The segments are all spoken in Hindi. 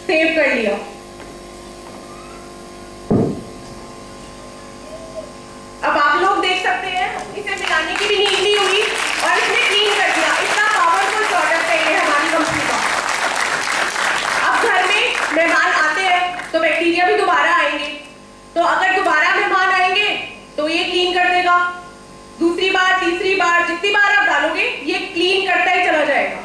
सेव कर लिया। अब आप लोग देख सकते हैं इसे मिलाने की भी नीड नहीं हुई और इसने क्लीन कर दिया। इतना पावरफुल प्रोडक्ट है ये हमारी कंपनी का। अब घर में मेहमान आते हैं तो बैक्टीरिया भी दोबारा आएंगे, तो अगर दोबारा मेहमान आएंगे तो ये क्लीन कर देगा। दूसरी बार, तीसरी बार, जितनी बार आप डालोगे ये क्लीन करता ही चला जाएगा।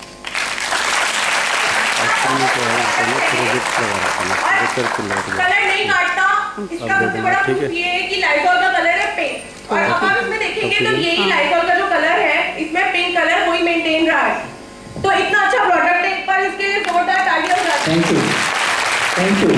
कलर नहीं काटता। इसका सबसे बड़ा प्रूफ ये है कि लाइजॉल का कलर है पिंक, और अब आप इसमें देखेंगे तो यही लाइजॉल का जो कलर है इसमें पिंक कलर वही मेंटेन रहा है। तो इतना अच्छा प्रोडक्ट है, एक बार इसके लिए जोरदार तालियां हो जाती हैं। Thank you, thank you.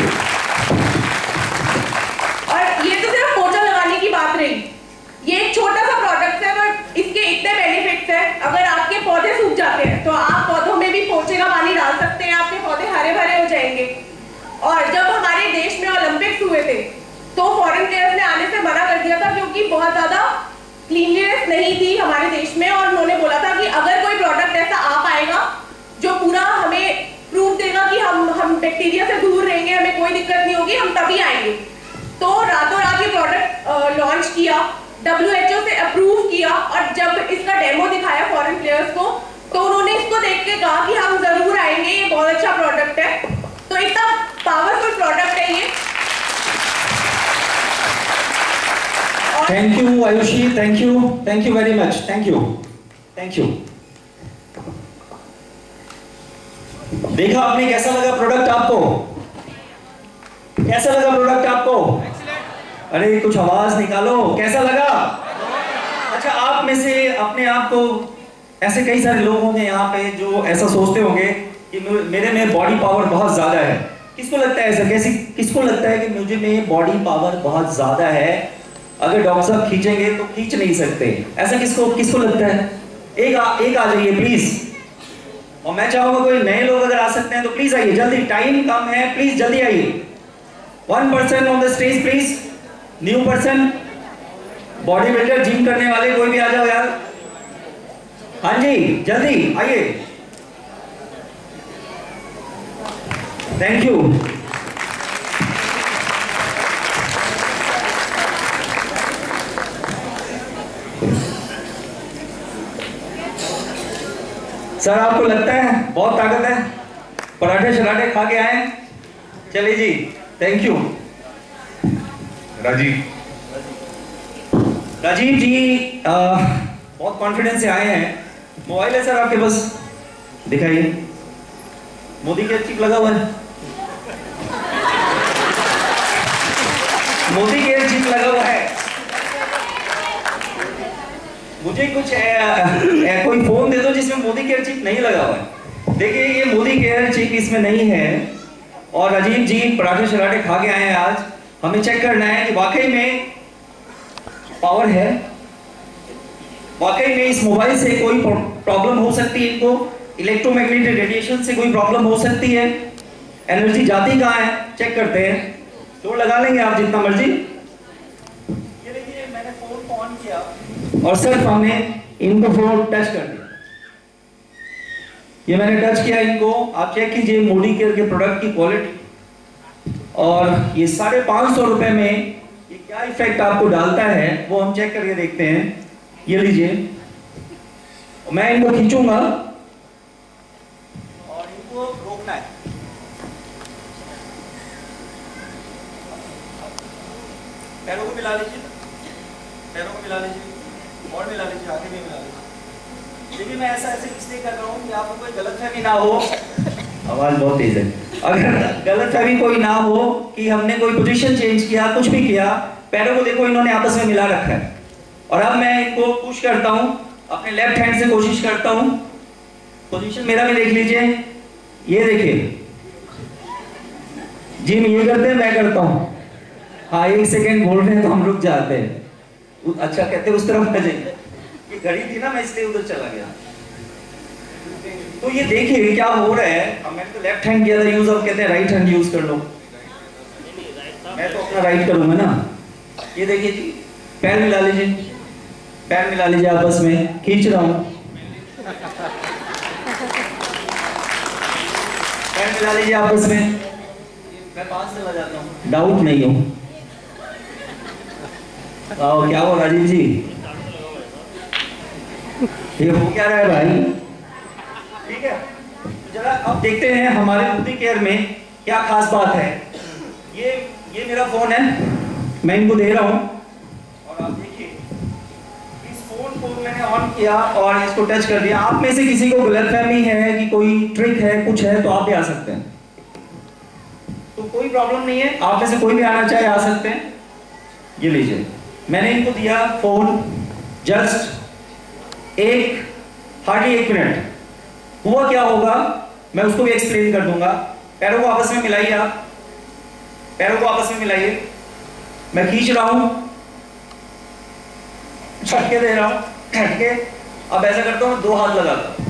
और ये तो सिर्फ पोछा लगाने की बात रही, ये एक छोटा सा प्रोडक्ट है बट इसके इतने बेनिफिट्स हैं। अगर आपके पौधे सूख जाते हैं तो आप पौधों में भी पोछे का पानी डाल सकते हैं, आपके पौधे हरे भरे हो जाएंगे। और जब हमारे देश में ओलंपिक्स हुए थे तो फॉरेन प्लेयर्स ने आने से मना कर दिया था क्योंकि बहुत ज्यादा क्लीनलीनेस नहीं थी हमारे देश में, और उन्होंने बोला था कि अगर कोई प्रोडक्ट ऐसा आ पाएगा जो पूरा हमें प्रूफ देगा कि हम बैक्टीरिया से दूर रहेंगे, हमें कोई दिक्कत नहीं होगी, हम तभी आएंगे। तो रातों रात ये प्रोडक्ट लॉन्च किया, WHO से अप्रूव किया, और जब इसका डेमो दिखाया फॉरेन प्लेयर्स को तो उन्होंने इसको देख के कहा कि हम जरूर आएंगे, ये बहुत अच्छा प्रोडक्ट है। तो इतना पावरफुल प्रोडक्ट है ये। Thank you Ayushi, thank you very much, thank you, thank you. देखा आपने, कैसा लगा प्रोडक्ट आपको? कैसा लगा प्रोडक्ट आपको? अरे कुछ आवाज निकालो, कैसा लगा? अच्छा, आप में से अपने आप को ऐसे कई सारे लोग होंगे यहाँ पे जो ऐसा सोचते होंगे कि मेरे में बॉडी पावर बहुत ज्यादा है। किसको लगता है ऐसा? किसको लगता है कि मुझे में बॉडी पावर बहुत ज्यादा है, अगर डॉक्टर साहब खींचेंगे तो खींच नहीं सकते? ऐसा किसको लगता है? एक आ जाइए प्लीज। और मैं चाहूंगा कोई नए लोग अगर आ सकते हैं तो प्लीज आइए, जल्दी, टाइम कम है, प्लीज जल्दी आइए। 1 person on the stage please. New person, body builder, gym करने वाले, कोई भी आ जाओ यार। हाँ जी, जल्दी आइए। Thank you. सर आपको लगता है बहुत ताकत है? पराठे शराठे खा के आए? चलिए जी, थैंक यू। राजीव जी बहुत कॉन्फिडेंस से आए हैं। मोबाइल है सर आपके पास? दिखाइए। मोदी का चिप लगा हुआ है, मोदी का चिप लगा हुआ है। मुझे कुछ कोई फोन दे दो जिसमें मोदी केयर चिप नहीं लगा हुआ है। देखिए ये मोदी केयर चिप इसमें नहीं है। और राजीव जी पराठे शराठे खा के आए हैं आज, हमें चेक करना है कि वाकई में पावर है, वाकई में इस मोबाइल से कोई प्रॉब्लम हो सकती है, इनको इलेक्ट्रोमैग्नेटिक रेडिएशन से कोई प्रॉब्लम हो सकती है, एनर्जी जाती कहाँ है, चेक करते हैं। जोर लगा लेंगे आप जितना मर्जी। ये देखिए मैंने फोन को ऑन किया और सिर्फ हमने इनको फोन टच कर दिया। ये मैंने टच किया इनको। आप चेक कीजिए मोदी केयर के प्रोडक्ट की क्वालिटी, और ये 550 रुपए में ये क्या इफेक्ट आपको डालता है वो हम चेक करके देखते हैं। ये लीजिए, मैं इनको खींचूंगा और इनको रोकना है। पैरों को मिला लीजिए, पैरों को मिला लीजिए और मिला लीजिए, आगे भी मिला लीजिए। देखिए मैं ऐसा ऐसे इसलिए कर रहा हूँ कि आपको कोई गलतफहमी ना हो। आवाज बहुत तेज है। अगर गलतफहमी कोई ना हो कि हमने कोई पोजीशन चेंज किया, कुछ भी किया, पैरों को देखो इन्होंने आपस में मिला रखा है। और अब मैं इनको पुश करता हूँ, अपने लेफ्ट हैंड से कोशिश करता हूँ। पोजीशन मेरा भी देख लीजिए, ये देखिए जी, मैं ये करते हैं, मैं करता हूँ। हाँ 1 सेकेंड बोल रहे हैं तो हम रुक जाते हैं। अच्छा कहते हैं उस तरफ आ जाइए, ये घड़ी थी ना मैं इसलिए उधर चला गया। तो ये देखिए क्या हो रहा है। मैंने तो लेफ्ट हैंड किया था यूज, अब कहते हैं राइट हैंड यूज कर लो। मैं तो अपना राइट करूंगा ना। ये देखिए जी, पैर मिला लीजिए, पैर मिला लीजिए आपस में, खींच रहा हूं। पैर मिला लीजिए आपस में, मैं पास चला जाता हूँ, डाउट नहीं हो। क्या हुआ राजीव जी, ये हो क्या रहा है भाई? ठीक है, जरा अब देखते हैं हमारे मोदी केयर में क्या खास बात है। ये मेरा फोन है, मैं इनको दे रहा हूँ और आप देखिए इस फोन को मैंने ऑन किया और इसको टच कर दिया। आप में से किसी को गलतफहमी है कि कोई ट्रिक है, कुछ है, तो आप भी आ सकते हैं, तो कोई प्रॉब्लम नहीं है। आप में से कोई भी आना चाहे आ सकते हैं। ये लीजिए, मैंने इनको दिया फोन, जस्ट हार्डली 1 मिनट। हुआ क्या होगा मैं उसको भी एक्सप्लेन कर दूंगा। पैरों को आपस में मिलाइए, आप पैरों को आपस में मिलाइए। मैं खींच रहा हूं, झटके दे रहा हूं, झटके। अब ऐसा करता हूं, 2 हाथ लगाता हूं,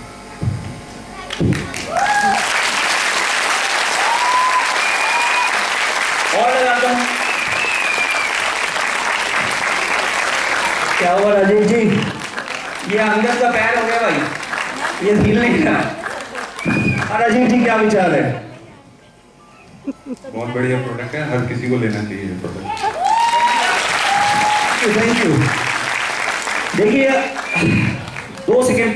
और लगाता हूं। क्या हुआ राजेश जी? ये अंदर का पैर हो गया भाई, ये हिल नहीं रहा। राजीव जी क्या विचार है? बहुत बढ़िया प्रोडक्ट है, हर किसी को लेना चाहिए ये प्रोडक्ट। Thank you. देखिए 2 सेकेंड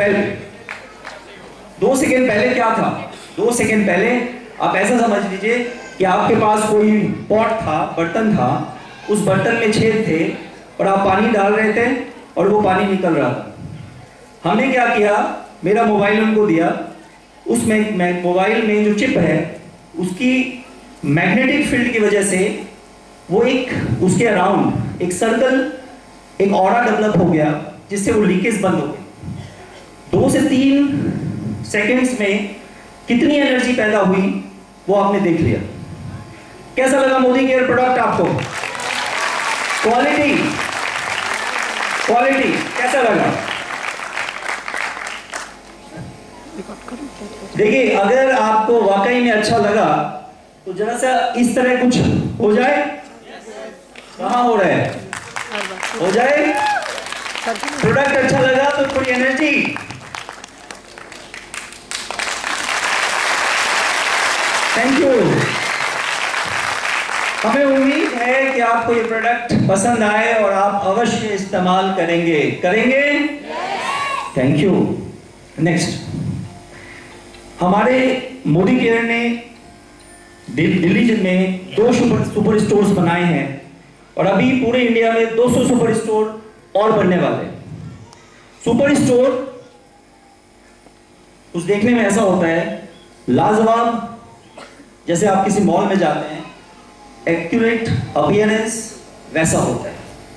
पहले क्या था? 2 सेकेंड पहले आप ऐसा समझ लीजिए कि आपके पास कोई पॉट था, बर्तन था, उस बर्तन में छेद थे और आप पानी डाल रहे थे और वो पानी निकल रहा था। हमने क्या किया, मेरा मोबाइल उनको दिया, उसमें मोबाइल में जो चिप है उसकी मैग्नेटिक फील्ड की वजह से वो उसके अराउंड एक सर्कल, एक ऑरा डेवलप हो गया, जिससे वो लीकेज बंद हो गई। 2 से 3 सेकंड्स में कितनी एनर्जी पैदा हुई वो आपने देख लिया। कैसा लगा मोदी केयर प्रोडक्ट आपको? क्वालिटी कैसा लगा? देखिए, अगर आपको वाकई में अच्छा लगा तो जरा सा इस तरह कुछ हो जाए। कहाँ हो रहा है? हो जाए। प्रोडक्ट अच्छा लगा तो थोड़ी एनर्जी। Thank you. हमें उम्मीद है कि आपको ये प्रोडक्ट पसंद आए और आप अवश्य इस्तेमाल करेंगे। Thank you. नेक्स्ट, हमारे मोदी केयर ने दिल्ली में 2 सुपर स्टोर्स बनाए हैं और अभी पूरे इंडिया में 200 सुपर स्टोर और बनने वाले हैं। सुपर स्टोर कुछ देखने में ऐसा होता है लाजवाब, जैसे आप किसी मॉल में जाते हैं, एक्यूरेट अपीयरेंस वैसा होता है।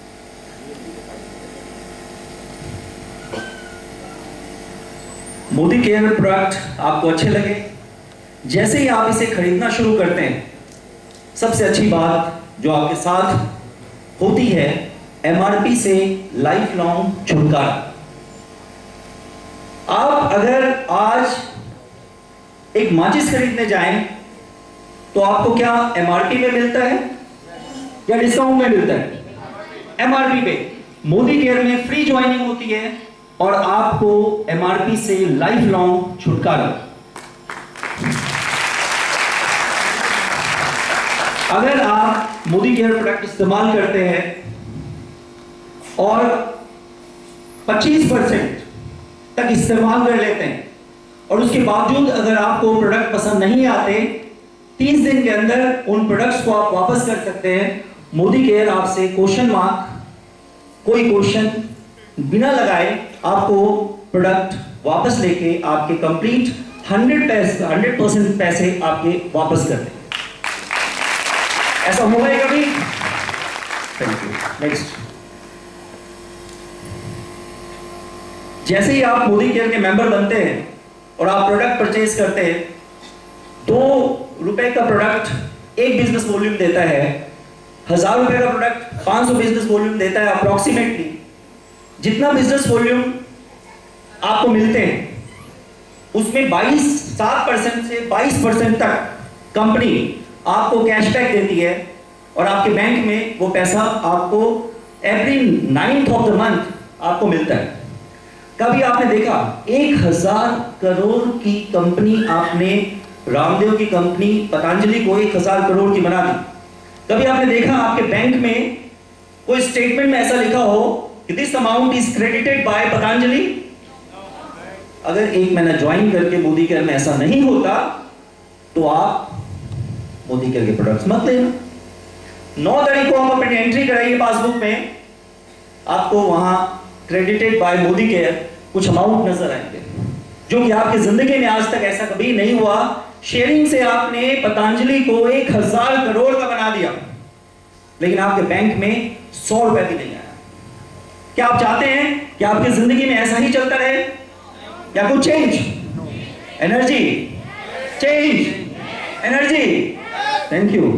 मोदी केयर प्रोडक्ट आपको अच्छे लगे, जैसे ही आप इसे खरीदना शुरू करते हैं, सबसे अच्छी बात जो आपके साथ होती है, एमआरपी से लाइफ लॉन्ग छुटकारा। आप अगर आज एक माचिस खरीदने जाएं तो आपको क्या एमआरपी पे मिलता है या डिस्काउंट में मिलता है? एमआरपी पे। मोदी केयर में फ्री ज्वाइनिंग होती है और आपको एमआरपी से लाइफ लॉन्ग छुटकारा। अगर आप मोदी केयर प्रोडक्ट इस्तेमाल करते हैं और 25% तक इस्तेमाल कर लेते हैं और उसके बावजूद अगर आपको प्रोडक्ट पसंद नहीं आते, 30 दिन के अंदर उन प्रोडक्ट्स को आप वापस कर सकते हैं। मोदी केयर आपसे कोई क्वेश्चन बिना लगाए आपको प्रोडक्ट वापस लेके आपके कंप्लीट 100% पैसे आपके वापस कर दें। ऐसा हुआ है कभी? Thank you. नेक्स्ट, जैसे ही आप मोदी केयर के मेंबर बनते हैं और आप प्रोडक्ट परचेज करते हैं, 2 रुपए का प्रोडक्ट 1 बिजनेस वॉल्यूम देता है। 1000 रुपए का प्रोडक्ट 500 बिजनेस वॉल्यूम देता है अप्रोक्सीमेटली। जितना बिजनेस वॉल्यूम आपको मिलते हैं उसमें 7% से 22% तक कंपनी आपको कैशबैक देती है और आपके बैंक में वो पैसा आपको every 9th of the month आपको मिलता है। कभी आपने देखा 1000 करोड़ की कंपनी आपने रामदेव की कंपनी पतंजलि को 1000 करोड़ की बना दी। कभी आपने देखा आपके बैंक में कोई स्टेटमेंट में ऐसा लिखा हो कि this amount is credited by Patanjali? अगर एक महीना ज्वाइन करके मोदी केयर में ऐसा नहीं होता तो आप मोदी केयर के प्रोडक्ट्स मत लेना। 9 तारीख को हम अपनी एंट्री कराइए पासबुक में, आपको वहां क्रेडिटेड बाय मोदी केयर कुछ अमाउंट नजर आएंगे, जो कि आपकी जिंदगी में आज तक ऐसा कभी नहीं हुआ। शेयरिंग से आपने पतंजलि को 1000 करोड़ का बना दिया, लेकिन आपके बैंक में 100 रुपए भी नहीं आया। क्या आप चाहते हैं कि आपकी जिंदगी में ऐसा ही चलता रहे या कुछ change? Energy change, energy. Thank you.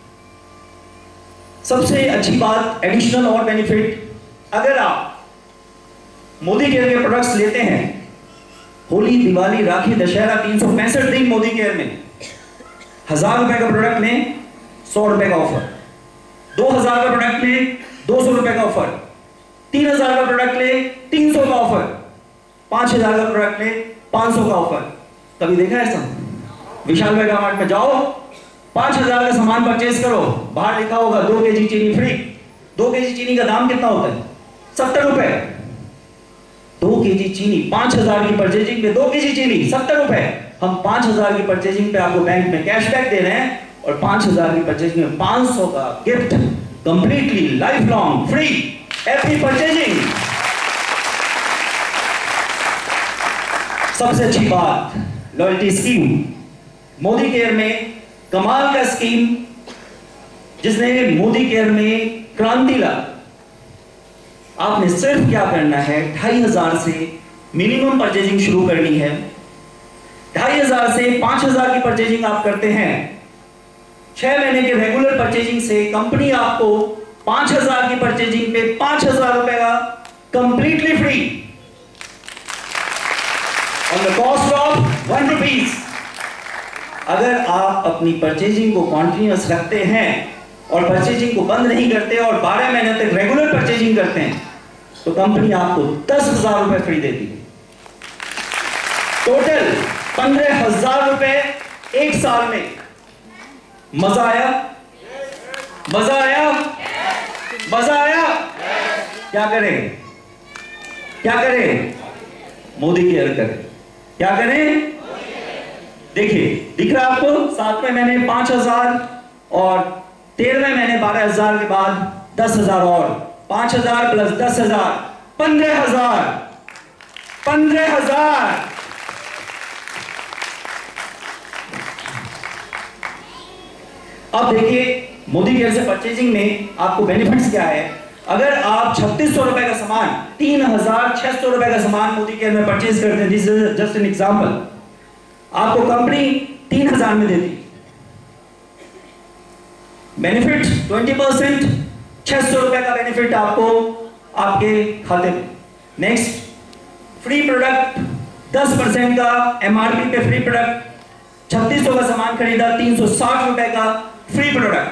सबसे अच्छी बात, एडिशनल और बेनिफिट, अगर आप मोदी केयर के प्रोडक्ट्स लेते हैं, होली, दिवाली, राखी, दशहरा, 365 दिन मोदी केयर में 1000 रुपए का प्रोडक्ट में 100 रुपए का ऑफर, 2000 का प्रोडक्ट में 200 रुपए का ऑफर, 3000 का प्रोडक्ट ले 300 का ऑफर, 5000 का प्रोडक्ट ले 500 का ऑफर। कभी देखा है ऐसा? विशाल मेगा मार्ट में जाओ, 5000 का सामान परचेज करो, बाहर लिखा होगा 2 केजी चीनी फ्री। 2 केजी चीनी का दाम कितना होता है? 70 रुपए। 2 केजी चीनी, 5000 की परचेजिंग पे 2 केजी चीनी 70 रुपए। हम 5000 की परचेजिंग पे आपको बैंक में कैशबैक दे रहे हैं और 5000 की परचेजिंग में 500 का gift, completely life long free. Happy purchasing. सबसे अच्छी बात, लॉयल्टी स्कीम। मोदी केयर में कमाल का स्कीम, जिसने मोदी केयर में क्रांति ला। आपने सिर्फ क्या करना है, 2500 से मिनिमम परचेजिंग शुरू करनी है। 2500 से 5000 की परचेजिंग आप करते हैं, 6 महीने के रेगुलर परचेजिंग से कंपनी आपको 5000 की परचेजिंग पे 5000 रुपए का completely free on the cost of 1 rupees. अगर आप अपनी परचेजिंग को कॉन्टिन्यूअस रखते हैं और परचेजिंग को बंद नहीं करते और 12 महीने तक रेगुलर परचेजिंग करते हैं, तो कंपनी आपको 10,000 रुपए फ्री देती है। टोटल 15,000 रुपए एक साल में। मजा आया? मजा आया? मजा आया? क्या करें? क्या करें? मोदी केयर करें। क्या करें? देखिए, दिख रहा आपको? 7वें महीने 5,000 और 13वें महीने 12,000 के बाद 10,000 और 5,000 प्लस 10,000 15,000। 15,000। अब देखिए, मोदी केयर से परचेजिंग में आपको बेनिफिट्स क्या है। अगर आप 3600 रुपए का सामान, 3,600 रुपए का सामान मोदी केयर में परचेज करते हैं, this is just an example, आपको कंपनी 3,000 में देती। बेनिफिट 20%, 600 रुपए का बेनिफिट आपको आपके खाते में। नेक्स्ट, फ्री प्रोडक्ट 10% का एमआरपी पे फ्री प्रोडक्ट, 3600 का सामान खरीदा 360 रुपए का फ्री प्रोडक्ट,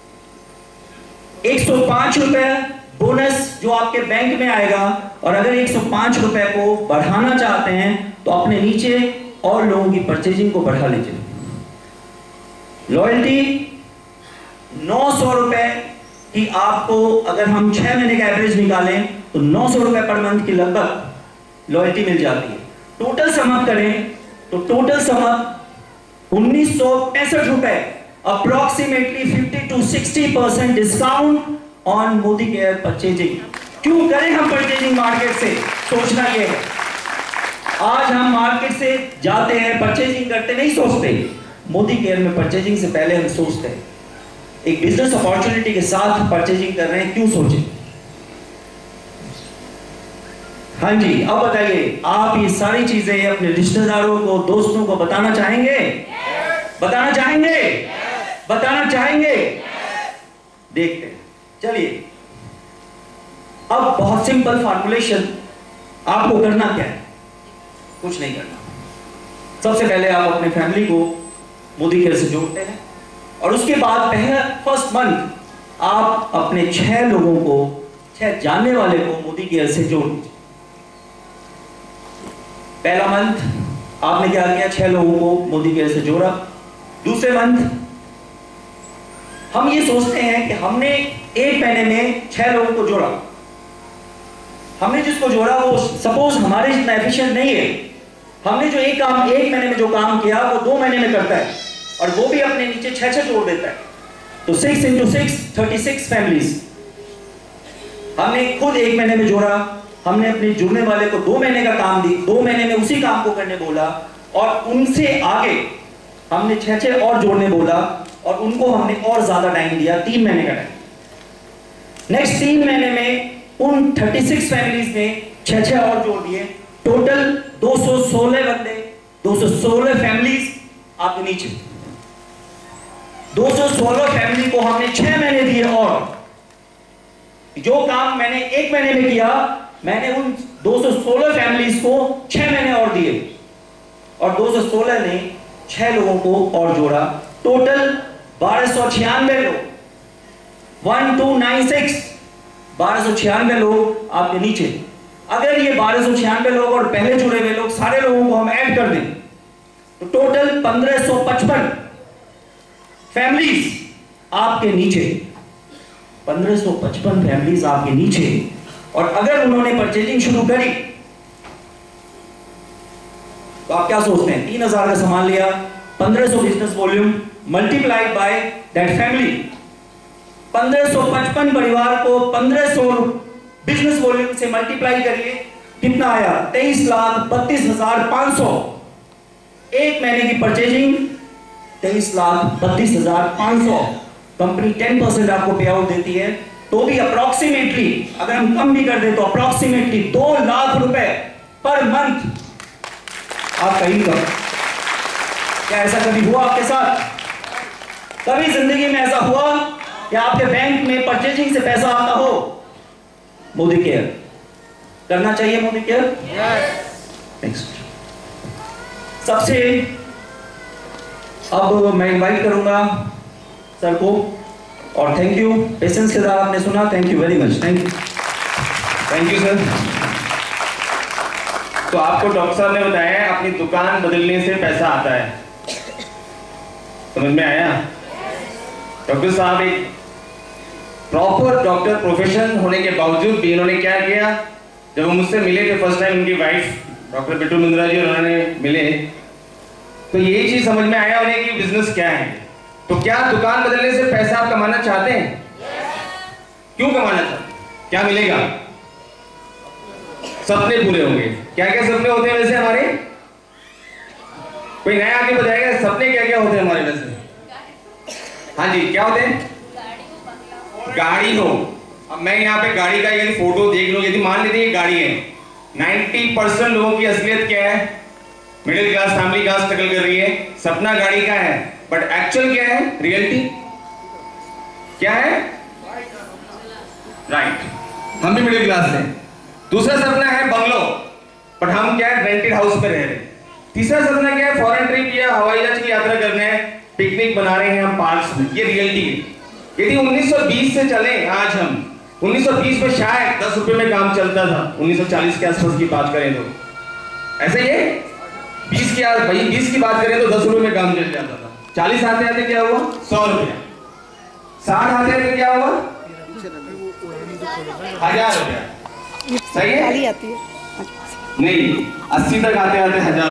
105 रुपए बोनस जो आपके बैंक में आएगा। और अगर 105 रुपए को बढ़ाना चाहते हैं तो अपने नीचे और लोगों की परचेजिंग को बढ़ा लीजिए। लॉयल्टी 900 रुपए की आपको, अगर हम 6 महीने का एवरेज निकालें तो 900 रुपए पर मंथ की लगभग लॉयल्टी मिल जाती है। टोटल समअप करें तो टोटल समअप 1965 रुपए, approximately 50 to 60% discount on Modi care purchasing. क्यों करें हम परचेजिंग मार्केट से? सोचना यह है, आज हम मार्केट से जाते हैं, परचेजिंग करते नहीं सोचते। मोदी केयर में परचेजिंग से पहले हम सोचते हैं, एक बिजनेस अपॉर्चुनिटी के साथ परचेजिंग कर रहे हैं, क्यों सोचें? हाँ जी, अब बताइए, आप ये सारी चीजें अपने रिश्तेदारों को, दोस्तों को बताना चाहेंगे? बताना चाहेंगे? बताना चाहेंगे? देखते हैं। चलिए, अब बहुत सिंपल फॉर्मुलेशन, आपको करना क्या है? कुछ नहीं करना। सबसे पहले आप अपने फैमिली को मोदी केयर से जोड़ते हैं और उसके बाद पहला फर्स्ट मंथ आप अपने 6 लोगों को, 6 जानने वाले को मोदी केयर से जोड़ दीजिए। पहला मंथ आपने क्या किया, 6 लोगों को मोदी केयर से जोड़ा। दूसरे मंथ हम ये सोचते हैं कि हमने एक महीने में 6 लोगों को जोड़ा, हमने जिसको जोड़ा वो सपोज हमारे जितना एफिशिएंट नहीं है, हमने जो एक महीने में जो काम किया वो 2 महीने में करता है, और वो भी अपने नीचे 6 जोड़ देता है। तो 6 × 6 36 फैमिलीज हमने खुद एक महीने में जोड़ा। हमने अपने जुड़ने वाले को 2 महीने का काम दी, 2 महीने में उसी काम को करने बोला, और उनसे आगे हमने 6 और जोड़ने बोला, और उनको हमने और ज्यादा टाइम दिया, 3 महीने का टाइम। नेक्स्ट 3 महीने में उन 36 फैमिलीज ने 6 और जोड़ दिए। टोटल 216 बंदे, 216 फैमिलीज आपके नीचे। 216 फैमिली को हमने 6 महीने दिए, और जो काम मैंने एक महीने में किया मैंने उन 216 फैमिलीज को 6 महीने और दिए, और 216 ने 6 लोगों को और जोड़ा। टोटल 1296 लोग, 1296 1296 लोग आपके नीचे। अगर ये 1296 लोग और पहले जुड़े हुए लोग सारे लोगों को हम ऐड कर दें तो टोटल 1555 फैमिलीज आपके नीचे, 1555 फैमिलीज आपके नीचे। और अगर उन्होंने परचेजिंग शुरू करी तो आप क्या सोचते हैं, 3000 का सामान लिया, 1500 business volume multiplied by that family, 1555 परिवार को 1500 बिजनेस वॉल्यूम से मल्टीप्लाई करिए, कितना आया, 23,32,500। एक महीने की परचेजिंग 23,32,500। कंपनी 10% आपको पे आउट देती है, तो भी अप्रोक्सीमेटली अगर हम कम भी कर दे तो अप्रोक्सीमेटली 2 लाख रुपए पर मंथ आपका इनकम। क्या ऐसा कभी हुआ आपके साथ? कभी जिंदगी में ऐसा हुआ कि आपके बैंक में परचेजिंग से पैसा आता हो? मोदी केयर करना चाहिए, मोदी केयर। नेक्स्ट सबसे अब मैं इनवाइट करूंगा सर को, और थैंक यू पेशेंस के साथ आपने सुना, thank you very much. Thank you sir. तो आपको डॉक्टर साहब ने बताया अपनी दुकान बदलने से पैसा आता है, समझ में आया? डॉक्टर साहब एक प्रॉपर डॉक्टर प्रोफेशन होने के बावजूद भी इन्होंने क्या किया, जब वो मुझसे मिले थे फर्स्ट टाइम, उनकी वाइफ डॉक्टर बिट्टू मिंद्रा जी उन्होंने मिले, तो यही चीज समझ में आया उन्हें कि बिजनेस क्या है। तो क्या दुकान बदलने से पैसा आप कमाना चाहते हैं? क्यों कमाना चाहते हैं? क्या मिलेगा? सपने पूरे होंगे। क्या क्या सपने होते हैं वैसे हमारे? कोई नया आके बताएगा सपने क्या क्या होते हैं हमारे वैसे? हाँ जी, क्या होते हैं? गाड़ी हो। अब मैं यहाँ पे गाड़ी का यदि फोटो देख लूं, यदि मान लीजिए गाड़ी है, 90% लोगों की असलियत क्या है? मिडिल क्लास फैमिली का स्ट्रगल कर रही है, सपना गाड़ी का है, बट एक्चुअल क्या है? रियलिटी क्या है? राइट, हम भी मिडिल क्लास हैं। दूसरा सपना है बंगलो, बट हम क्या है? रेंटेड हाउस पे रह रहे हैं। तीसरा सपना क्या है? फॉरेन ट्रिप या हवाई जहाज की यात्रा करना है, पिकनिक बना रहे हैं हम पार्क्स में, ये रियलिटी है। यदि 1920 से चले आज हम, 1920 में शायद 10 रुपए में काम चलता था, 1940 के आसपास की बात करें तो ऐसे ही 20 की बात करें तो 10 रुपए में काम चल जाता था। 40 आते आते क्या हुआ? 100 रुपया। 60 आते आते क्या हुआ? 1000 रुपया। सही है? नहीं, 80 तक आते आते 1000।